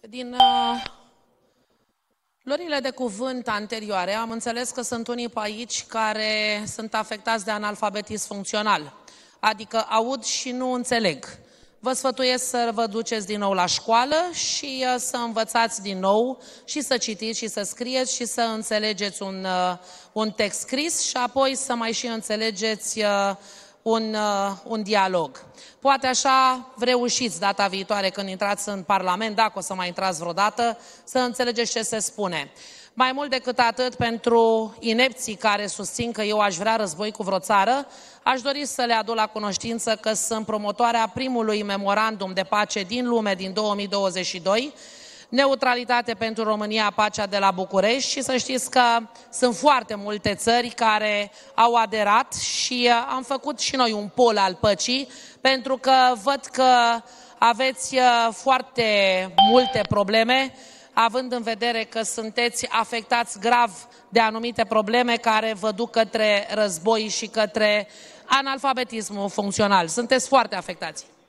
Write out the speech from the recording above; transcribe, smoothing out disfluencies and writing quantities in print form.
Din luările de cuvânt anterioare am înțeles că sunt unii pe aici care sunt afectați de analfabetism funcțional, adică aud și nu înțeleg. Vă sfătuiesc să vă duceți din nou la școală și să învățați din nou și să citiți și să scrieți și să înțelegeți un text scris și apoi să mai și înțelegeți un dialog. Poate așa reușiți data viitoare când intrați în Parlament, dacă o să mai intrați vreodată, să înțelegeți ce se spune. Mai mult decât atât, pentru inepții care susțin că eu aș vrea război cu vreo țară, aș dori să le aduc la cunoștință că sunt promotoarea primului memorandum de pace din lume din 2022, Neutralitate pentru România, pacea de la București, și să știți că sunt foarte multe țări care au aderat și am făcut și noi un pol al păcii, pentru că văd că aveți foarte multe probleme, având în vedere că sunteți afectați grav de anumite probleme care vă duc către război și către analfabetismul funcțional. Sunteți foarte afectați.